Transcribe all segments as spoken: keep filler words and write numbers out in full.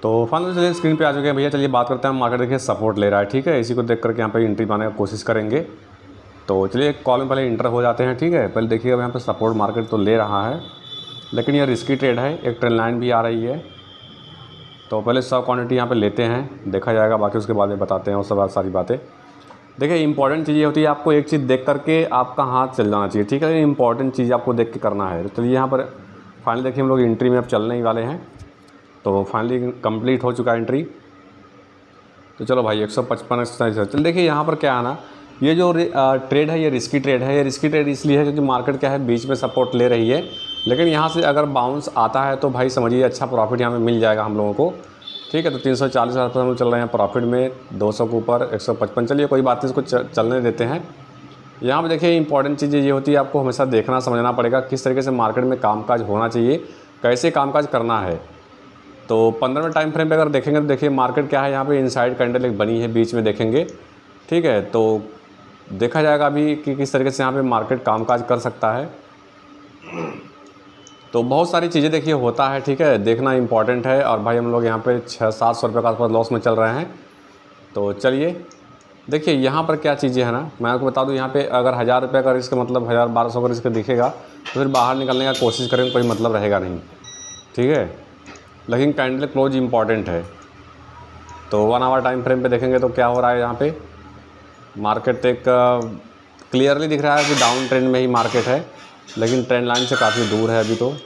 तो फाइनली चलिए स्क्रीन पे आ चुके हैं भैया। चलिए बात करते हैं, मार्केट देखिए सपोर्ट ले रहा है, ठीक है। इसी को देख करके यहाँ पे एंट्री पाने की कोशिश करेंगे। तो चलिए एक कॉल में पहले इंटर हो जाते हैं, ठीक है। पहले देखिए अब यहाँ पे सपोर्ट मार्केट तो ले रहा है, लेकिन ये रिस्की ट्रेड है। एक ट्रेंड लाइन भी आ रही है, तो पहले सब क्वांटिटी यहाँ पे लेते हैं, देखा जाएगा, बाकी उसके बाद में बताते हैं वो सब सारी बातें। देखिए इंपॉर्टेंट चीज़ ये होती है, आपको एक चीज़ देख करके आपका हाथ चल जाना चाहिए, ठीक है। इंपॉर्टेंट चीज़ आपको देख के करना है। तो चलिए यहाँ पर फाइनली देखिए हम लोग एंट्री में अब चलने ही वाले हैं। तो फाइनली कंप्लीट हो चुका है एंट्री। तो चलो भाई एक सौ पचपन चल देखिए यहाँ पर क्या है ना, ये जो ट्रेड है ये रिस्की ट्रेड है। ये रिस्की ट्रेड इसलिए है क्योंकि मार्केट क्या है, बीच में सपोर्ट ले रही है, लेकिन यहाँ से अगर बाउंस आता है तो भाई समझिए अच्छा प्रॉफिट यहाँ पे मिल जाएगा हम लोगों को, ठीक है। तो तीन सौ चालीस हज़ार पर हम लोग चल रहे हैं प्रॉफिट में, दो सौ के ऊपर एक सौ पचपन। चलिए कोई बात नहीं, इसको चलने देते हैं। यहाँ पे देखिए इंपॉर्टेंट चीज़ ये होती है, आपको हमेशा देखना समझना पड़ेगा किस तरीके से मार्केट में कामकाज होना चाहिए, कैसे कामकाज करना है। तो पंद्रह मिनट टाइम फ्रेम पे अगर देखेंगे तो देखिए मार्केट क्या है, यहाँ पे इनसाइड कैंडल एक बनी है बीच में देखेंगे, ठीक है। तो देखा जाएगा अभी कि किस तरीके से यहाँ पे मार्केट कामकाज कर सकता है। तो बहुत सारी चीज़ें देखिए होता है, ठीक है, देखना इंपॉर्टेंट है। और भाई हम लोग यहाँ पे छः सात सौ रुपये का आसपास लॉस में चल रहे हैं। तो चलिए देखिए यहाँ पर क्या चीज़ें हैं ना, मैं आपको बता दूँ, यहाँ पे अगर हज़ार रुपये का रिस्क मतलब हज़ार बारह सौ का रिस्क दिखेगा तो फिर बाहर निकलने का कोशिश करेंगे, कोई मतलब रहेगा नहीं, ठीक है। लेकिन कैंडल क्लोज इंपॉर्टेंट है। तो वन आवर टाइम फ्रेम पे देखेंगे तो क्या हो रहा है, यहाँ पे मार्केट एक क्लियरली दिख रहा है कि डाउन ट्रेंड में ही मार्केट है, लेकिन ट्रेंड लाइन से काफ़ी दूर है अभी। तो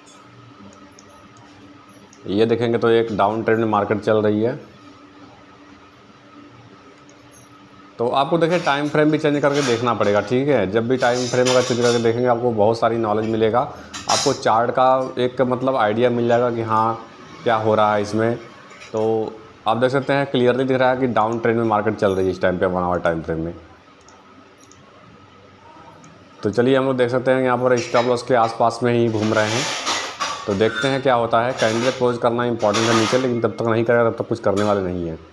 ये देखेंगे तो एक डाउन ट्रेंड में मार्केट चल रही है। तो आपको देखिए टाइम फ्रेम भी चेंज करके देखना पड़ेगा, ठीक है। जब भी टाइम फ्रेम अगर चेंज करके देखेंगे आपको बहुत सारी नॉलेज मिलेगा, आपको चार्ट का एक मतलब आइडिया मिल जाएगा कि हाँ क्या हो रहा है इसमें। तो आप देख सकते हैं क्लियरली दिख रहा है कि डाउन ट्रेंड में मार्केट चल रही है इस टाइम पे वन आवर टाइम फ्रेम में। तो चलिए हम लोग देख सकते हैं यहाँ पर स्टॉप लॉस के आसपास में ही घूम रहे हैं। तो देखते हैं क्या होता है। कैंडल क्लोज करना इंपॉर्टेंट है नीचे, लेकिन तब तक नहीं करेगा तब तक कुछ करने वाले नहीं है।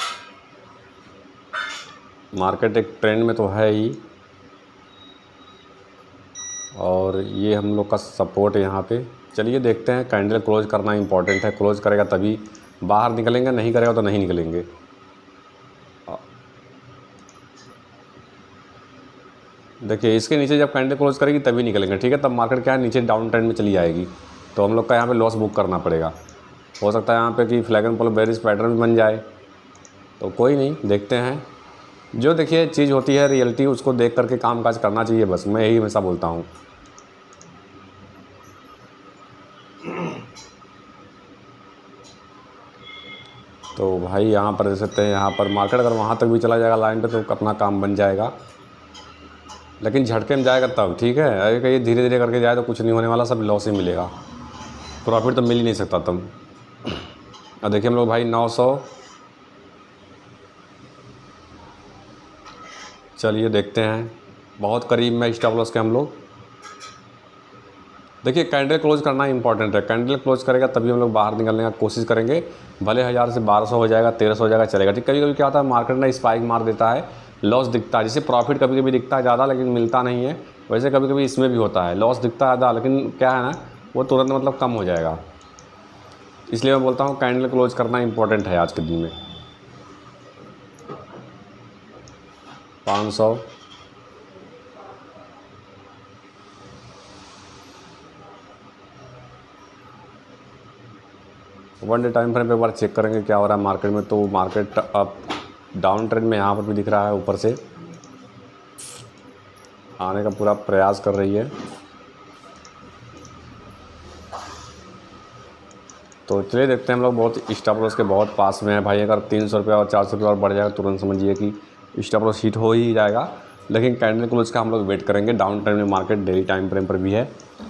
मार्केट एक ट्रेंड में तो है ही, और ये हम लोग का सपोर्ट है यहाँ पे। चलिए देखते हैं, कैंडल क्लोज करना इंपॉर्टेंट है, क्लोज करेगा तभी बाहर निकलेंगे, नहीं करेगा तो नहीं निकलेंगे। देखिए इसके नीचे जब कैंडल क्लोज करेगी तभी निकलेंगे, ठीक है। तब मार्केट क्या है, नीचे डाउन ट्रेंड में चली जाएगी, तो हम लोग का यहाँ पे लॉस बुक करना पड़ेगा। हो सकता है यहाँ पे कि flag and follow bearish pattern बन जाए, तो कोई नहीं, देखते हैं। जो देखिए चीज़ होती है रियलिटी, उसको देख करके काम काज करना चाहिए, बस मैं यही हमेशा बोलता हूँ। तो भाई यहाँ पर देख सकते हैं, यहाँ पर मार्केट अगर वहाँ तक भी चला जाएगा लाइन पे तो अपना काम बन जाएगा, लेकिन झटके में जाएगा तब, ठीक है। अगर कहीं धीरे धीरे करके जाए तो कुछ नहीं होने वाला, सब लॉस ही मिलेगा, प्रॉफिट तो मिल ही नहीं सकता तब। और देखिए हम लोग भाई नौ सौ, चलिए देखते हैं, बहुत करीब में स्टॉप लॉस के हम लोग। देखिए कैंडल क्लोज करना इंपॉर्टेंट है, कैंडल क्लोज करेगा तभी हम लोग बाहर निकलने का कोशिश करेंगे। भले हज़ार से बारह सौ हो जाएगा, तेरह सौ हो जाएगा, चलेगा, ठीक। कभी कभी क्या होता है मार्केट ना स्पाइक मार देता है, लॉस दिखता है। जैसे प्रॉफिट कभी कभी दिखता है ज़्यादा लेकिन मिलता नहीं है, वैसे कभी कभी इसमें भी होता है, लॉस दिखता है ज़्यादा लेकिन क्या है ना, वो तुरंत मतलब कम हो जाएगा। इसलिए मैं बोलता हूँ कैंडल क्लोज करना इंपॉर्टेंट है आज के दिन में। पाँच सौ, वन डे टाइम फ्रेम पे एक बार चेक करेंगे क्या हो रहा है मार्केट में। तो मार्केट अब डाउन ट्रेंड में यहाँ पर भी दिख रहा है, ऊपर से आने का पूरा प्रयास कर रही है। तो चलिए देखते हैं, हम लोग बहुत स्टॉप लॉस के बहुत पास में है भाई। अगर तीन सौ रुपये और चार सौ रुपये और बढ़ जाएगा तुरंत समझिए कि स्टॉप लॉस हिट हो ही जाएगा। लेकिन कैंडल क्लोज का हम लोग वेट करेंगे, डाउन ट्रेंड में मार्केट डेली टाइम फ्रेम पर भी है,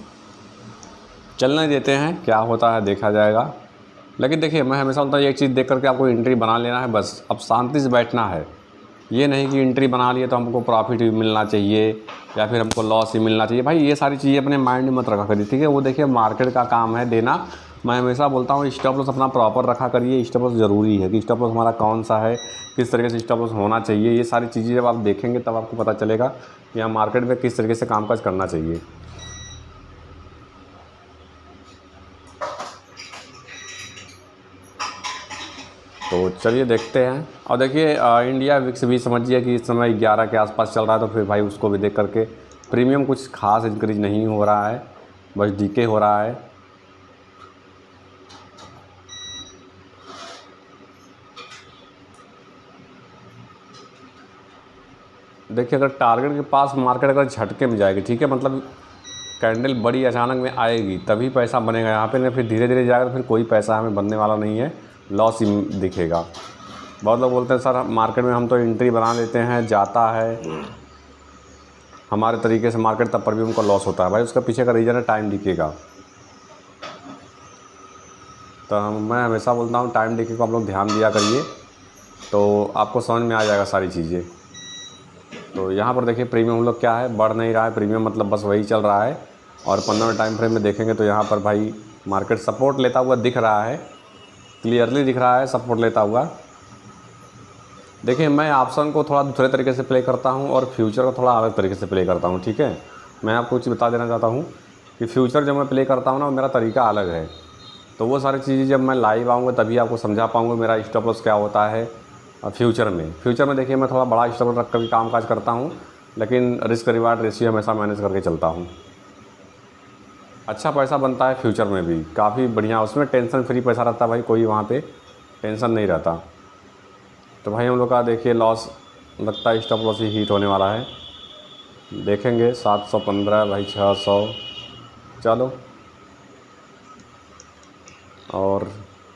चलने देते हैं, क्या होता है देखा जाएगा। लेकिन देखिए मैं हमेशा बोलता हूँ एक चीज़ देख करके आपको एंट्री बना लेना है, बस अब शांति से बैठना है। ये नहीं कि एंट्री बना लिए तो हमको प्रॉफिट ही मिलना चाहिए या फिर हमको लॉस ही मिलना चाहिए। भाई ये सारी चीज़ें अपने माइंड में मत रखा करिए, ठीक है। वो देखिए मार्केट का काम है देना। मैं हमेशा बोलता हूँ स्टॉप लॉस अपना प्रॉपर रखा करिए। स्टॉप लॉस ज़रूरी है कि स्टॉप लॉस हमारा कौन सा है, किस तरीके से स्टॉप लॉस होना चाहिए। ये सारी चीज़ें जब आप देखेंगे तब आपको पता चलेगा कि यहाँ मार्केट में किस तरीके से कामकाज करना चाहिए। तो चलिए देखते हैं। और देखिए इंडिया विक्स भी समझिए कि इस समय ग्यारह के आसपास चल रहा है, तो फिर भाई उसको भी देख करके प्रीमियम कुछ खास इंक्रीज नहीं हो रहा है, बस डीके हो रहा है। देखिए अगर टारगेट के पास मार्केट अगर झटके में जाएगी, ठीक है, मतलब कैंडल बड़ी अचानक में आएगी तभी पैसा बनेगा यहाँ पे, नहीं फिर धीरे धीरे जाएगा तो फिर कोई पैसा हमें बनने वाला नहीं है, लॉस ही दिखेगा। बहुत लोग बोलते हैं सर मार्केट में हम तो एंट्री बना लेते हैं, जाता है हमारे तरीके से मार्केट, तब पर भी उनको लॉस होता है। भाई उसका पीछे का रीज़न है टाइम डीके का। तो मैं हमेशा बोलता हूँ टाइम डीके को आप लोग ध्यान दिया करिए, तो आपको समझ में आ जाएगा सारी चीज़ें। तो यहाँ पर देखिए प्रीमियम हम लोग क्या है, बढ़ नहीं रहा है प्रीमियम, मतलब बस वही चल रहा है। और पंद्रह टाइम फ्रेम में देखेंगे तो यहाँ पर भाई मार्केट सपोर्ट लेता हुआ दिख रहा है, क्लियरली दिख रहा है सपोर्ट लेता हुआ। देखिए मैं ऑप्शन को थोड़ा दूसरे तरीके से प्ले करता हूँ और फ्यूचर को थोड़ा अलग तरीके से प्ले करता हूँ, ठीक है। मैं आपको कुछ बता देना चाहता हूँ कि फ्यूचर जब मैं प्ले करता हूँ ना, मेरा तरीका अलग है। तो वो सारी चीज़ें जब मैं लाइव आऊँगा तभी आपको समझा पाऊँगा मेरा स्टॉप लॉस क्या होता है फ्यूचर में। फ्यूचर में देखिए मैं थोड़ा बड़ा स्टॉप लॉस रख कर भी काम काज करता हूँ, लेकिन रिस्क रिवार्ड रेशियो हमेशा मैनेज करके चलता हूँ। अच्छा पैसा बनता है फ्यूचर में भी, काफ़ी बढ़िया, उसमें टेंशन फ्री पैसा रहता है भाई, कोई वहाँ पे टेंशन नहीं रहता। तो भाई हम लोग का देखिए लॉस लगता है स्टॉप लॉस ही हीट होने वाला है, देखेंगे सात सौ पंद्रह भाई छः सौ, चलो। और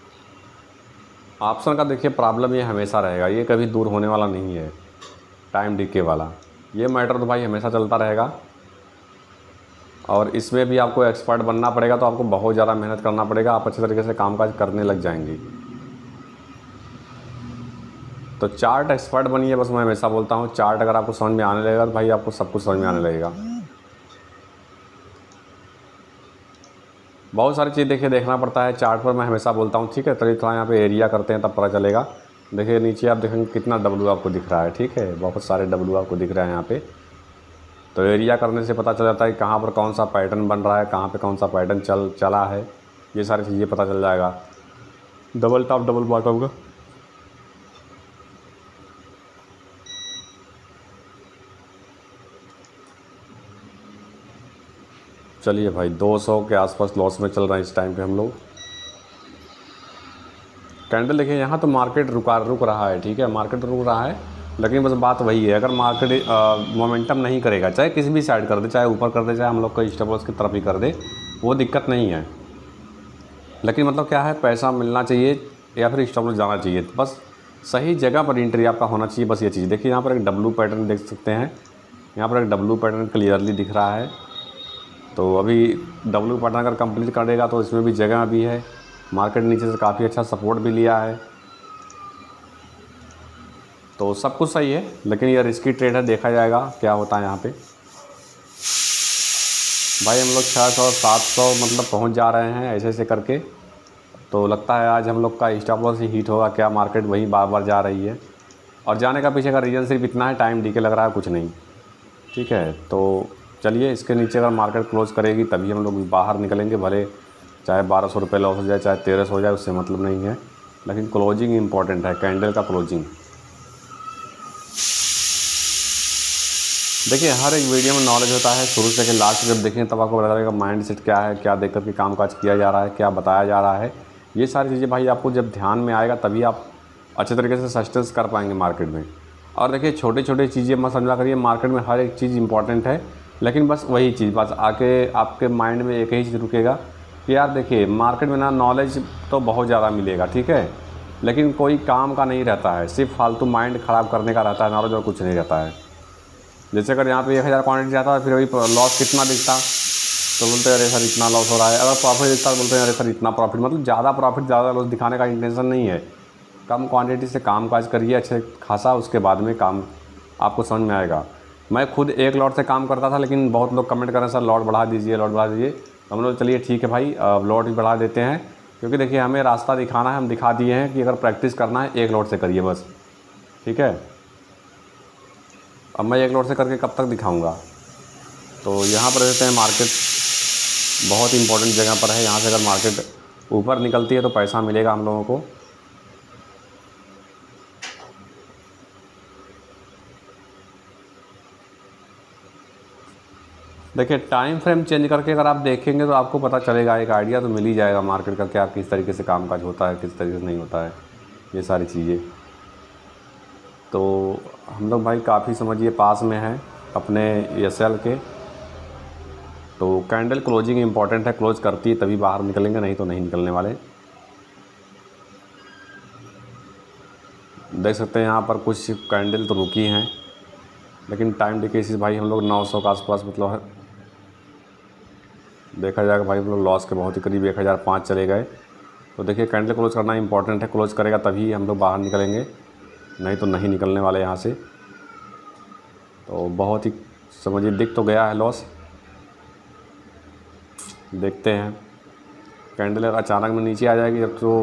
ऑप्शन का देखिए प्रॉब्लम ये हमेशा रहेगा, ये कभी दूर होने वाला नहीं है, टाइम डीके वाला ये मैटर तो भाई हमेशा चलता रहेगा। और इसमें भी आपको एक्सपर्ट बनना पड़ेगा, तो आपको बहुत ज़्यादा मेहनत करना पड़ेगा, आप अच्छे तरीके से कामकाज करने लग जाएंगे। तो चार्ट एक्सपर्ट बनिए, बस मैं हमेशा बोलता हूँ चार्ट अगर आपको समझ में आने लगेगा तो भाई आपको सब कुछ समझ में आने लगेगा। बहुत सारी चीज़ देखिए देखना पड़ता है चार्ट पर, मैं हमेशा बोलता हूँ, ठीक है। चलिए थोड़ा यहाँ पे एरिया करते हैं तब पता चलेगा। देखिए नीचे आप देखेंगे कितना डब्ल्यू आपको दिख रहा है, ठीक है, बहुत सारे डब्ल्यू आपको दिख रहे हैं यहाँ पे। तो एरिया करने से पता चल जाता है कहाँ पर कौन सा पैटर्न बन रहा है, कहाँ पे कौन सा पैटर्न चल चला है, ये सारी चीज़ें पता चल जाएगा। डबल टॉप डबल बॉटम का चलिए भाई दो सौ के आसपास लॉस में चल रहा है इस टाइम पे हम लोग। कैंडल देखिए यहाँ तो मार्केट रुका रुक रहा है, ठीक है, मार्केट रुक रहा है, लेकिन बस बात वही है, अगर मार्केट मोमेंटम नहीं करेगा, चाहे किसी भी साइड कर दे, चाहे ऊपर कर दे, चाहे हम लोग को स्टॉप लॉस की तरफ ही कर दे, वो दिक्कत नहीं है। लेकिन मतलब क्या है, पैसा मिलना चाहिए या फिर स्टॉप लॉस जाना चाहिए, बस सही जगह पर एंट्री आपका होना चाहिए, बस ये चीज़। देखिए यहाँ पर एक डब्लू पैटर्न देख सकते हैं, यहाँ पर एक डब्लू पैटर्न क्लियरली दिख रहा है। तो अभी डब्लू पैटर्न अगर कंप्लीट करेगा तो इसमें भी जगह भी है, मार्केट नीचे से काफ़ी अच्छा सपोर्ट भी लिया है, तो सब कुछ सही है। लेकिन ये रिस्की ट्रेड है, देखा जाएगा क्या होता है यहाँ पे। भाई हम लोग छः सौ सात सौ मतलब पहुँच जा रहे हैं ऐसे ऐसे करके, तो लगता है आज हम लोग का स्टॉप लॉस ही हिट होगा क्या, मार्केट वही बार बार जा रही है। और जाने का पीछे का रीज़न सिर्फ इतना है, टाइम डीके लग रहा है, कुछ नहीं, ठीक है। तो चलिए इसके नीचे अगर मार्केट क्लोज करेगी तभी हम लोग बाहर निकलेंगे, भले चाहे बारह सौ रुपये लॉस हो जाए, चाहे तेरह सौ हो जाए, उससे मतलब नहीं है, लेकिन क्लोजिंग इंपॉर्टेंट है, कैंडल का क्लोजिंग। देखिए हर एक वीडियो में नॉलेज होता है, शुरू से लेकर लास्ट जब देखें तब आपको पता चलेगा माइंड सेट क्या है, क्या देख कर के काम काज किया जा रहा है, क्या बताया जा रहा है। ये सारी चीज़ें भाई आपको जब ध्यान में आएगा तभी आप अच्छे तरीके से सस्टेंस कर पाएंगे मार्केट में। और देखिए छोटी छोटी चीज़ें मत समझा करिए, मार्केट में हर एक चीज़ इंपॉर्टेंट है, लेकिन बस वही चीज़ बस आके आपके माइंड में एक ही चीज़ रुकेगा कि यार देखिए मार्केट में ना नॉलेज तो बहुत ज़्यादा मिलेगा, ठीक है, लेकिन कोई काम का नहीं रहता है, सिर्फ फालतू माइंड ख़राब करने का रहता है नॉलेज, और कुछ नहीं रहता है। जैसे अगर यहाँ पे एक हज़ार क्वान्टिटी जाता है, फिर अभी लॉस कितना दिखता तो बोलते हैं अरे सर इतना लॉस हो रहा है, अगर प्रॉफिट दिखता तो बोलते हैं अरे सर इतना प्रॉफिट। मतलब ज़्यादा प्रॉफिट ज़्यादा लॉस दिखाने का इंटेंशन नहीं है, कम क्वांटिटी से काम काज करिए अच्छे खासा, उसके बाद में काम आपको समझ में आएगा। मैं खुद एक लॉट से काम करता था, लेकिन बहुत लोग कमेंट कर रहे हैं सर लॉट बढ़ा दीजिए लॉट बढ़ा दीजिए, तो हम लोग चलिए ठीक है भाई लॉट भी बढ़ा देते हैं, क्योंकि देखिए हमें रास्ता दिखाना है, हम दिखा दिए हैं कि अगर प्रैक्टिस करना है एक लॉट से करिए बस, ठीक है। अब मैं एक लॉट से करके कब तक दिखाऊंगा। तो यहाँ पर रहते हैं, मार्केट बहुत इंपॉर्टेंट जगह पर है, यहाँ से अगर मार्केट ऊपर निकलती है तो पैसा मिलेगा हम लोगों को। देखिए टाइम फ्रेम चेंज करके अगर आप देखेंगे तो आपको पता चलेगा, एक आइडिया तो मिल ही जाएगा मार्केट का क्या किस तरीके से कामकाज होता है, किस तरीके से नहीं होता है, ये सारी चीज़ें। तो हम लोग भाई काफ़ी समझिए पास में हैं अपने एस एल के। तो कैंडल क्लोजिंग इंपॉर्टेंट है, क्लोज करती है तभी बाहर निकलेंगे, नहीं तो नहीं निकलने वाले। देख सकते हैं यहाँ पर कुछ कैंडल तो रुकी हैं, लेकिन टाइम डिकेसिस भाई हम लोग नौ सौ के आसपास मतलब है देखा जाएगा भाई, हम लोग लॉस के बहुत ही करीब एक हज़ार पाँच चले गए। तो देखिए कैंडल क्लोज करना इंपॉर्टेंट है, क्लोज करेगा तभी हम लोग बाहर निकलेंगे, नहीं तो नहीं निकलने वाले यहाँ से। तो बहुत ही समझिए दिख तो गया है लॉस। देखते हैं कैंडल अगर अचानक में नीचे आ जाएगी जब तो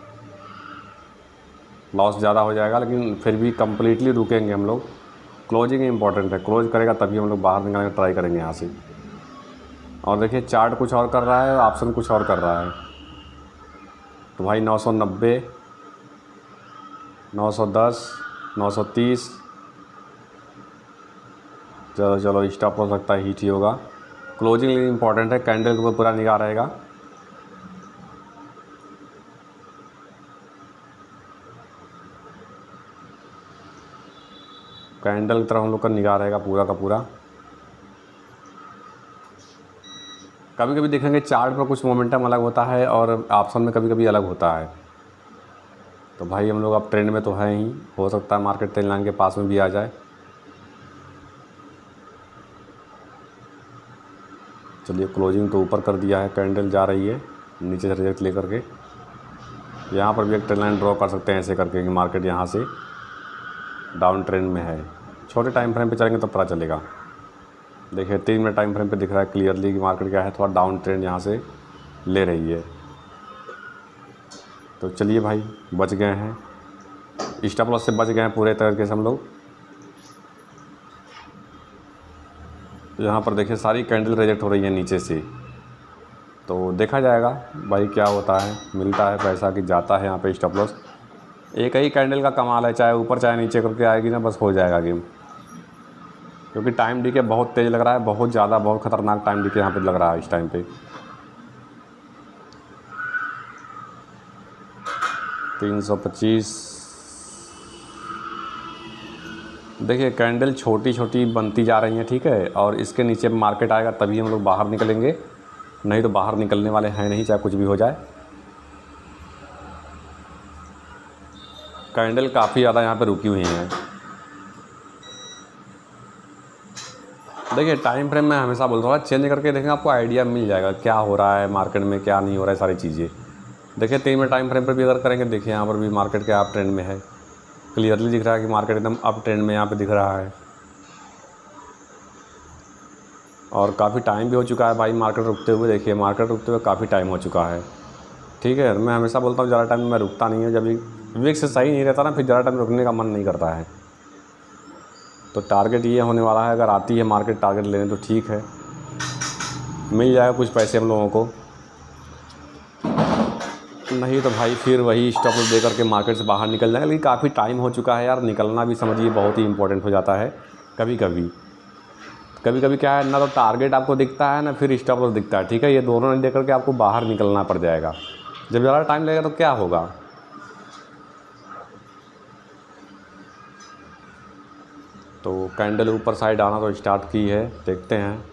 लॉस ज़्यादा हो जाएगा, लेकिन फिर भी कम्प्लीटली रुकेंगे हम लोग। क्लोजिंग इंपॉर्टेंट है, क्लोज करेगा तभी हम लोग बाहर निकलने का ट्राई करेंगे यहाँ से। और देखिए चार्ट कुछ और कर रहा है, ऑप्शन कुछ और कर रहा है। तो भाई नौ सौ नब्बे, नौ सौ दस, नौ सौ तीस, चलो चलो स्टॉप हो सकता है, हिट ही होगा। क्लोजिंग इंपॉर्टेंट है, कैंडल के ऊपर पूरा निगाह रहेगा। कैंडल की तरफ हम लोग का निगाह रहेगा पूरा का पूरा। कभी कभी देखेंगे चार्ट पर कुछ मोमेंटम अलग होता है और ऑप्शन में कभी कभी अलग होता है। तो भाई हम लोग अब ट्रेंड में तो है ही, हो सकता है मार्केट ट्रेंड लाइन के पास में भी आ जाए। चलिए क्लोजिंग तो ऊपर कर दिया है, कैंडल जा रही है नीचे से रिजेक्ट लेकर के। यहाँ पर भी एक ट्रेंड लाइन ड्रॉ कर सकते हैं ऐसे करके कि मार्केट यहाँ से डाउन ट्रेंड में है। छोटे टाइम फ्रेम पे चलेंगे तो पता चलेगा। देखिए तीन मिनट टाइम फ्रेम पे दिख रहा है क्लियरली कि मार्केट क्या है, थोड़ा डाउन ट्रेंड यहाँ से ले रही है। तो चलिए भाई बच गए हैं, स्टॉप लॉस से बच गए हैं पूरे तरीके से हम लोग। तो यहाँ पर देखिए सारी कैंडल रिजेक्ट हो रही है नीचे से। तो देखा जाएगा भाई क्या होता है, मिलता है पैसा कि जाता है यहाँ पे स्टॉप लॉस। एक ही कैंडल का कमाल है, चाहे ऊपर चाहे नीचे करके आएगी ना, बस हो जाएगा गेम। क्योंकि टाइम डीके बहुत तेज़ लग रहा है, बहुत ज़्यादा, बहुत ख़तरनाक टाइम डीके यहाँ पे लग रहा है इस टाइम पे। तीन सौ पच्चीस, देखिए कैंडल छोटी छोटी बनती जा रही हैं, ठीक है। और इसके नीचे मार्केट आएगा तभी हम लोग बाहर निकलेंगे, नहीं तो बाहर निकलने वाले हैं नहीं, चाहे कुछ भी हो जाए। कैंडल काफ़ी ज़्यादा यहाँ पे रुकी हुई हैं। देखिए टाइम फ्रेम में हमेशा बोलता हूँ चेंज करके देखेंगे, आपको आइडिया मिल जाएगा क्या हो रहा है मार्केट में, क्या नहीं हो रहा है, सारी चीज़ें। देखिए तीन मिनट टाइम फ्रेम पर भी अगर करेंगे, देखिए यहाँ पर भी मार्केट के अप ट्रेंड में है, क्लियरली दिख रहा है कि मार्केट एकदम अप ट्रेंड में यहाँ पे दिख रहा है। और काफ़ी टाइम भी हो चुका है भाई मार्केट रुकते हुए। देखिए मार्केट रुकते हुए काफ़ी टाइम हो चुका है, ठीक है। मैं हमेशा बोलता हूँ ज़्यादा टाइम मैं रुकता नहीं हूँ, जब वीक से सही नहीं रहता ना, फिर ज़्यादा टाइम रुकने का मन नहीं करता है। तो टारगेट ये होने वाला है, अगर आती है मार्केट टारगेट लेने तो ठीक है, मिल जाएगा कुछ पैसे हम लोगों को, नहीं तो भाई फिर वही स्टॉप लॉस दे करके मार्केट से बाहर निकल जाएगा। लेकिन काफ़ी टाइम हो चुका है यार, निकलना भी समझिए बहुत ही इंपॉर्टेंट हो जाता है। कभी कभी कभी कभी क्या है ना, तो टारगेट आपको दिखता है ना, फिर स्टॉप लॉस दिखता है, ठीक है। ये दोनों नहीं देख करके आपको बाहर निकलना पड़ जाएगा। जब ज़्यादा टाइम लगेगा तो क्या होगा, तो कैंडल ऊपर साइड आना तो स्टार्ट की है, देखते हैं।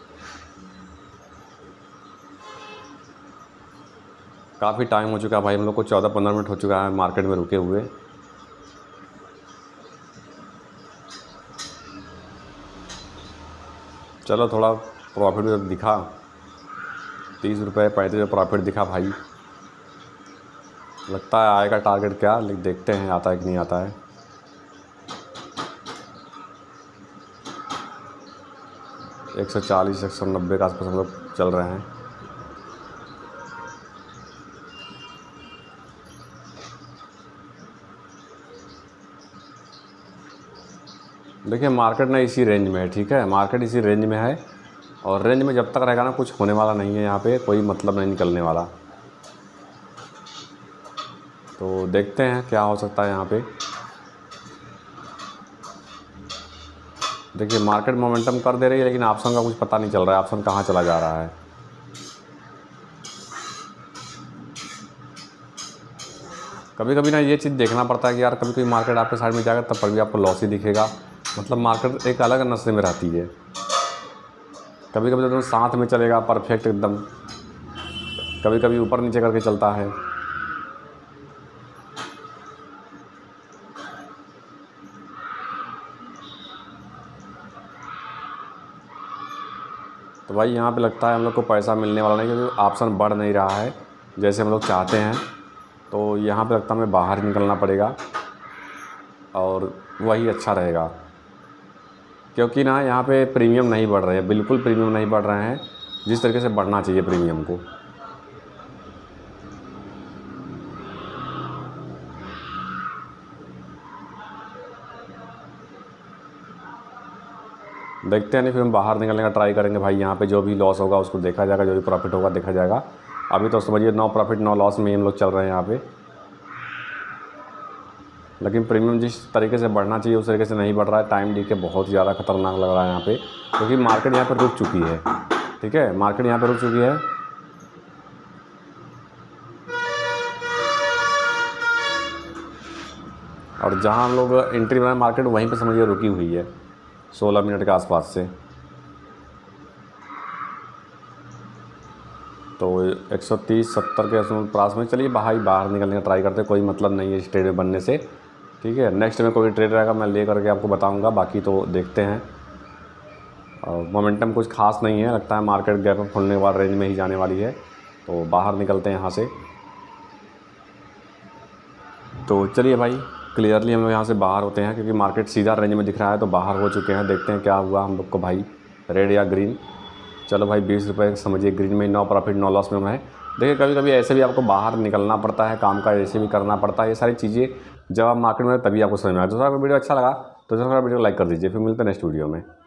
काफ़ी टाइम हो चुका है भाई, हम लोग को चौदह पंद्रह मिनट हो चुका है मार्केट में रुके हुए। चलो थोड़ा प्रॉफिट भी दिखा, तीस रुपये पैंतीस रुपये प्रॉफिट दिखा भाई। लगता है आएगा टारगेट क्या, लेकिन देखते हैं आता है कि नहीं आता है। एक सौ चालीस एक सौ नब्बे के आसपास हम लोग चल रहे हैं। देखिए मार्केट ना इसी रेंज में है, ठीक है। मार्केट इसी रेंज में है, और रेंज में जब तक रहेगा ना, कुछ होने वाला नहीं है यहाँ पे, कोई मतलब नहीं निकलने वाला। तो देखते हैं क्या हो सकता है यहाँ पे। देखिए मार्केट मोमेंटम कर दे रही है, लेकिन ऑप्शन का कुछ पता नहीं चल रहा है, ऑप्शन कहाँ चला जा रहा है। कभी कभी ना ये चीज़ देखना पड़ता है कि यार कभी कभी मार्केट आपके साइड में जाएगा तब पर भी आपको लॉस ही दिखेगा, मतलब मार्केट एक अलग नस्ल में रहती है। कभी कभी तो साथ में चलेगा परफेक्ट एकदम, कभी कभी ऊपर नीचे करके चलता है। तो भाई यहाँ पे लगता है हम लोग को पैसा मिलने वाला नहीं, क्योंकि ऑप्शन बढ़ नहीं रहा है जैसे हम लोग चाहते हैं। तो यहाँ पे लगता है हमें बाहर निकलना पड़ेगा और वही अच्छा रहेगा, क्योंकि ना यहाँ पे प्रीमियम नहीं बढ़ रहे हैं, बिल्कुल प्रीमियम नहीं बढ़ रहे हैं जिस तरीके से बढ़ना चाहिए प्रीमियम को। देखते हैं, नहीं फिर हम बाहर निकलने का ट्राई करेंगे भाई। यहाँ पे जो भी लॉस होगा उसको देखा जाएगा, जो भी प्रॉफिट होगा देखा जाएगा। अभी तो समझिए नौ प्रॉफिट नौ लॉस में हम लोग चल रहे हैं यहाँ पे, लेकिन प्रीमियम जिस तरीके से बढ़ना चाहिए उस तरीके से नहीं बढ़ रहा है। टाइम डी के बहुत ज़्यादा खतरनाक लग रहा है यहाँ पे, क्योंकि मार्केट यहाँ पर रुक चुकी है। ठीक है, मार्केट यहाँ पर रुक चुकी है। और जहाँ हम लोग एंट्री बनाए मार्केट वहीं पे समझिए रुकी हुई है सोलह मिनट के आसपास से। तो एक सौ तीस सत्तर के पास में चलिए बाहर बाहर निकलने का ट्राई करते हैं, कोई मतलब नहीं है इस ट्रेड में बनने से। ठीक है, नेक्स्ट में कोई ट्रेड रहेगा मैं ले करके आपको बताऊंगा, बाकी तो देखते हैं। और मोमेंटम कुछ खास नहीं है, लगता है मार्केट गैप अप खोलने के बाद रेंज में ही जाने वाली है, तो बाहर निकलते हैं यहाँ से। तो चलिए भाई क्लियरली हम लोग यहाँ से बाहर होते हैं, क्योंकि मार्केट सीधा रेंज में दिख रहा है, तो बाहर हो चुके हैं। देखते हैं क्या हुआ हम लोग को भाई, रेड या ग्रीन। चलो भाई बीस रुपये समझिए ग्रीन में, नौ प्रॉफिट नौ लॉस में हम है। देखिए कभी कभी ऐसे भी आपको बाहर निकलना पड़ता है, काम का ऐसे भी करना पड़ता है। ये सारी चीज़ें जब आप मार्केट में तभी आपको समझ में आए। तो सर वीडियो अच्छा लगा तो सर वीडियो लाइक कर दीजिए, फिर मिलते हैं नेक्स्ट वीडियो में।